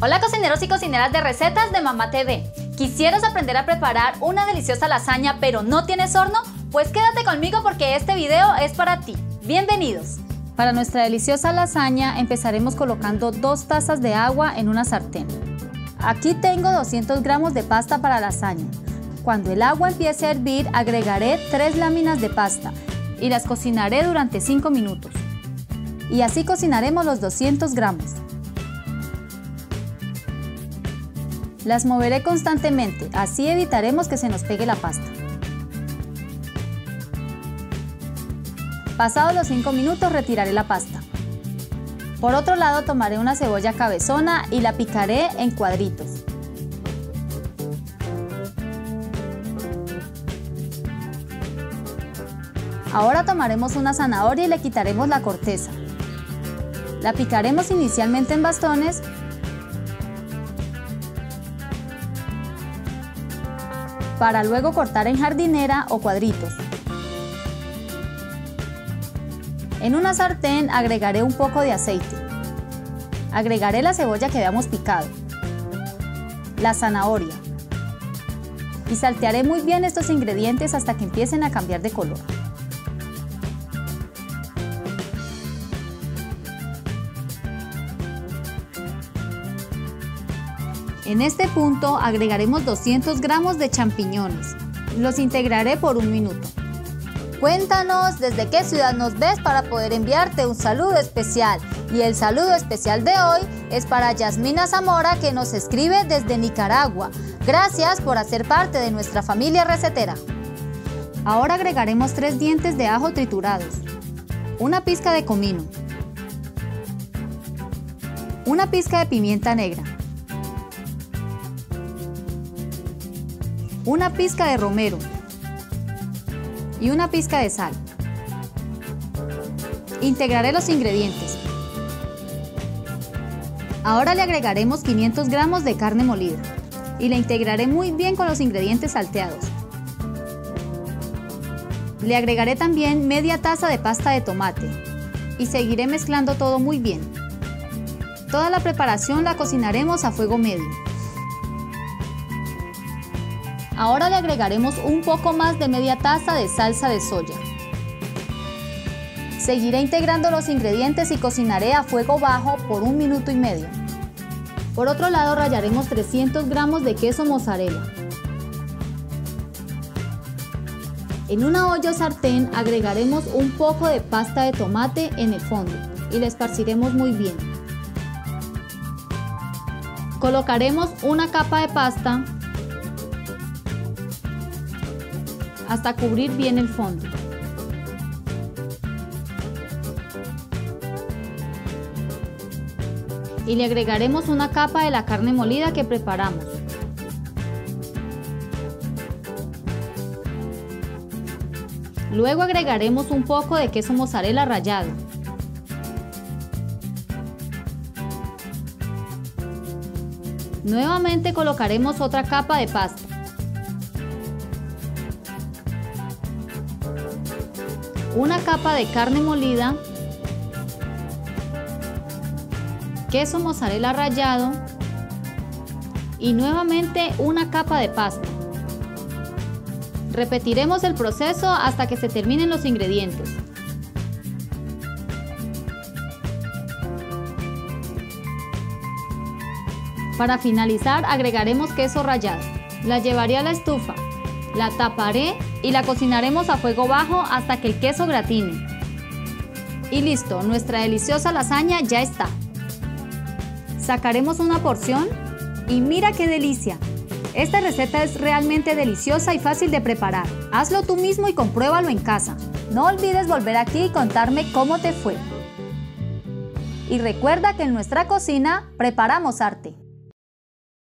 Hola cocineros y cocineras de Recetas de Mamá TV. ¿Quisieras aprender a preparar una deliciosa lasaña pero no tienes horno? Pues quédate conmigo porque este video es para ti. Bienvenidos. Para nuestra deliciosa lasaña empezaremos colocando 2 tazas de agua en una sartén. Aquí tengo 200 gramos de pasta para lasaña. Cuando el agua empiece a hervir agregaré 3 láminas de pasta y las cocinaré durante 5 minutos. Y así cocinaremos los 200 gramos. Las moveré constantemente, así evitaremos que se nos pegue la pasta. Pasados los 5 minutos retiraré la pasta. Por otro lado tomaré una cebolla cabezona y la picaré en cuadritos. Ahora tomaremos una zanahoria y le quitaremos la corteza. La picaremos inicialmente en bastones para luego cortar en jardinera o cuadritos. En una sartén agregaré un poco de aceite. Agregaré la cebolla que habíamos picado, la zanahoria y saltearé muy bien estos ingredientes hasta que empiecen a cambiar de color. En este punto agregaremos 200 gramos de champiñones. Los integraré por 1 minuto. Cuéntanos desde qué ciudad nos ves para poder enviarte un saludo especial. Y el saludo especial de hoy es para Yasmina Zamora, que nos escribe desde Nicaragua. Gracias por hacer parte de nuestra familia recetera. Ahora agregaremos 3 dientes de ajo triturados, una pizca de comino, una pizca de pimienta negra, una pizca de romero y una pizca de sal. Integraré los ingredientes. Ahora le agregaremos 500 gramos de carne molida y la integraré muy bien con los ingredientes salteados. Le agregaré también media taza de pasta de tomate y seguiré mezclando todo muy bien. Toda la preparación la cocinaremos a fuego medio. Ahora le agregaremos un poco más de media taza de salsa de soya. Seguiré integrando los ingredientes y cocinaré a fuego bajo por 1 minuto y medio. Por otro lado rallaremos 300 gramos de queso mozzarella. En una olla o sartén agregaremos un poco de pasta de tomate en el fondo y la esparciremos muy bien. Colocaremos una capa de pasta hasta cubrir bien el fondo. Y le agregaremos una capa de la carne molida que preparamos. Luego agregaremos un poco de queso mozzarella rallado. Nuevamente colocaremos otra capa de pasta. Una capa de carne molida, queso mozzarella rallado y nuevamente una capa de pasta. Repetiremos el proceso hasta que se terminen los ingredientes. Para finalizar agregaremos queso rallado. La llevaré a la estufa, la taparé y la cocinaremos a fuego bajo hasta que el queso gratine. Y listo, nuestra deliciosa lasaña ya está. Sacaremos una porción y mira qué delicia. Esta receta es realmente deliciosa y fácil de preparar. Hazlo tú mismo y compruébalo en casa. No olvides volver aquí y contarme cómo te fue. Y recuerda que en nuestra cocina preparamos arte.